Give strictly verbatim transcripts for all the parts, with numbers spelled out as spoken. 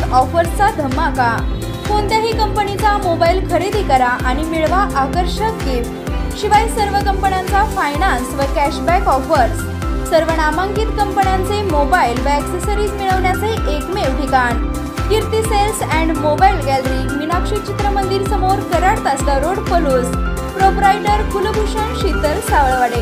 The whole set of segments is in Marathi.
ऑफर्सचा धमाका। कोणत्याही कंपनीचा मोबाईल खरेदी करा आणि मिळवा आकर्षक गिफ्ट। शिवाय सर्व कंपन्यांचा फायनान्स व कॅशबॅक ऑफर्स। सर्व नामांकित कंपन्यांचे मोबाईल व ॲक्सेसरीज मिळवण्याचे एकमेव ठिकाण Kirti sales and mobile gallery, Meenakshi Chitramandir समोर, कराड तासगाव रोड, पलूस। प्रोप्रायटर कुलभूषण शीतल सावळवाडे।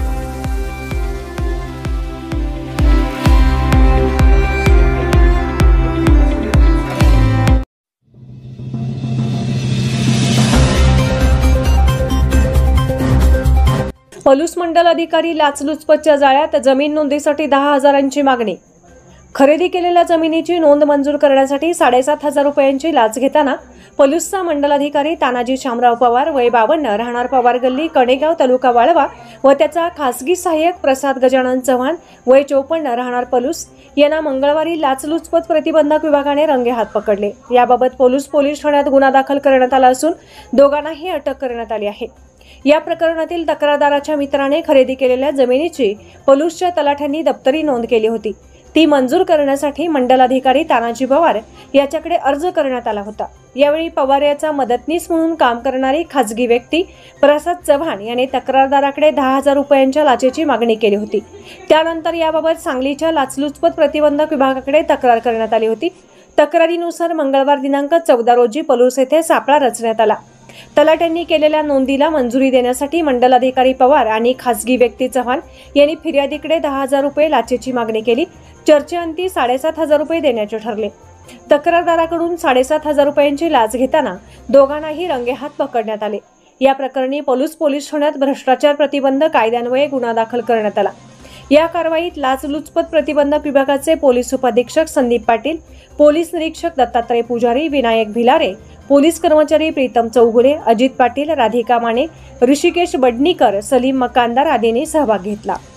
पलूस मंडल अधिकारी लाचलुचपतच्या जाळ्यात। जमीन नोंदीसाठी दहा हजारांची मागणी। खरेदी केलेल्या जमिनीची नोंद मंजूर करण्यासाठी साडेसात हजार रुपयांची लाच घेताना पलूसचा मंडल अधिकारी तानाजी शामराव पवार, वय बावन्न, राहणार पवार गल्ली, कडेगाव, तालुका वाळवा व त्याचा खासगी सहाय्यक प्रसाद गजानन चव्हाण, वय चौपन्न, राहणार पलूस यांना मंगळवारी लाचलुचपत प्रतिबंधक विभागाने रंगेहात पकडले। याबाबत पलूस पोलीस ठाण्यात गुन्हा दाखल करण्यात आला असून दोघांनाही अटक करण्यात आली आहे। या प्रकरणातील तक्रारदाराच्या मित्राने खरेदी केलेल्या जमिनीची पलूसच्या तलाठ्यांनी दप्तरी नोंद केली होती। ती मंजूर करण्यासाठी मंडल अधिकारी तानाजी पवार याच्याकडे अर्ज करण्यात आला होता। यावेळी पवार याचा मदतनीस म्हणून काम करणारी खासगी व्यक्ती प्रसाद चव्हाण याने तक्रारदाराकडे दहा हजार रुपयांच्या लाचेची मागणी केली होती। त्यानंतर याबाबत सांगलीच्या लाचलुचपत प्रतिबंधक विभागाकडे तक्रार करण्यात आली होती। तक्रारीनुसार मंगळवार दिनांक चौदा रोजी पलूस येथे सापळा रचण्यात आला। तलाट्यांनी केलेल्या नोंदीला मंजुरी देण्यासाठी मंडल अधिकारी पवार आणि खासगी व्यक्ती चव्हाण यांनी फिर्यादीकडे दहा हजार रुपये लाचेची मागणी केली। चर्चेअंती साडेसात हजार रुपये देण्याचे ठरले। तक्रारदाराकडून साडेसात हजार रुपयांची लाच घेताना दोघांनाही रंगेहात पकडण्यात आले। या प्रकरणी पलूस पोलीस ठाण्यात भ्रष्टाचार प्रतिबंध कायद्यान्वये गुन्हा दाखल करण्यात आला। या कारवाईत लाचलुचपत प्रतिबंधक विभागाचे पोलीस उपाधीक्षक संदीप पाटील, पोलीस निरीक्षक दत्तात्रय पुजारी, विनायक भिलारे, पोलीस कर्मचारी प्रीतम चौगुले, अजित पाटील, राधिका माने, ऋषिकेश बडनीकर, सलीम मकानदार आदींनी सहभाग घेतला।